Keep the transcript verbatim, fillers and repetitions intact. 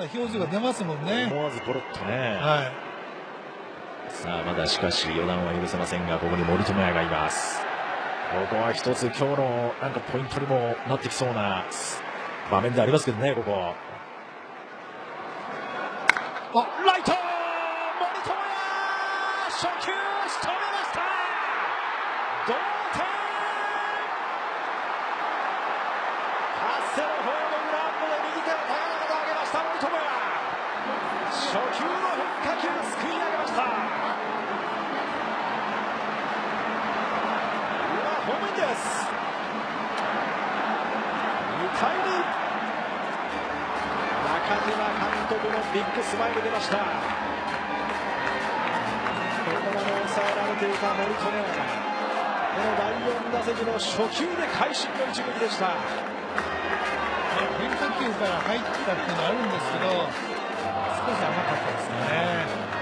表情が出ますもんね。 思わずポロッとね。 はい。 さあまだしかし予断は許せませんが、ここに森友哉がいます。ここは一つ今日のなんかポイントにもなってきそうな場面でありますけどね、ここ。あ、ライト森友哉、初球仕留めました。同点。長谷のホームグラウンドで右手を高々と上げました森友哉。初球の変化球すくい上げました。ホームインです。にたいに。中島監督のビッグスマイル出ました。ここまで抑えられていた森友哉、このだいよん打席の初球で会心の一撃でした。 変化球から入ったっていうのはあるんですけど、少し甘かったですね。